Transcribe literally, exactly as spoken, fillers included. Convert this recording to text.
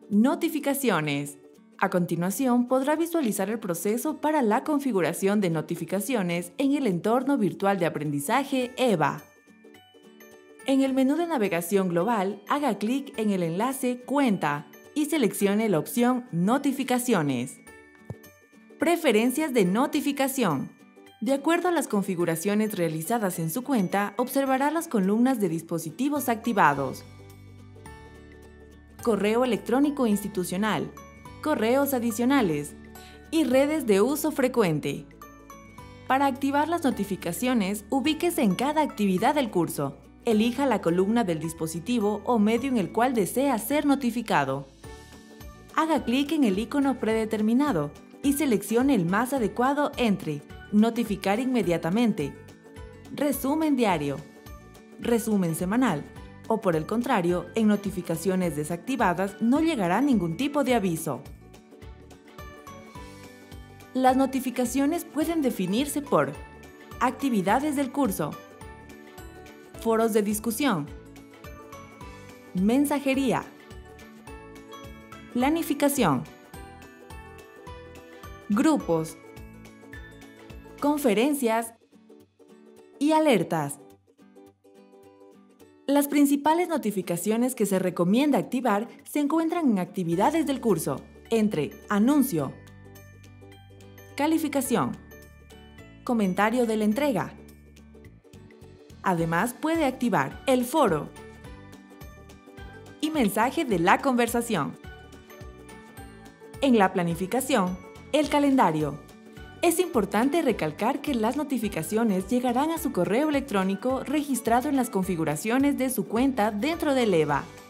Notificaciones. A continuación, podrá visualizar el proceso para la configuración de notificaciones en el entorno virtual de aprendizaje EVA. En el menú de navegación global, haga clic en el enlace Cuenta y seleccione la opción Notificaciones. Preferencias de notificación. De acuerdo a las configuraciones realizadas en su cuenta, observará las columnas de dispositivos activados. Correo electrónico institucional, correos adicionales y redes de uso frecuente. Para activar las notificaciones, ubíquese en cada actividad del curso. Elija la columna del dispositivo o medio en el cual desea ser notificado. Haga clic en el icono predeterminado y seleccione el más adecuado entre Notificar inmediatamente, Resumen diario, Resumen semanal, o por el contrario, en notificaciones desactivadas no llegará ningún tipo de aviso. Las notificaciones pueden definirse por actividades del curso, foros de discusión, mensajería, planificación, grupos, conferencias y alertas. Las principales notificaciones que se recomienda activar se encuentran en actividades del curso, entre anuncio, calificación, comentario de la entrega. Además, puede activar el foro y mensaje de la conversación. En la planificación, el calendario. Es importante recalcar que las notificaciones llegarán a su correo electrónico registrado en las configuraciones de su cuenta dentro del EVA.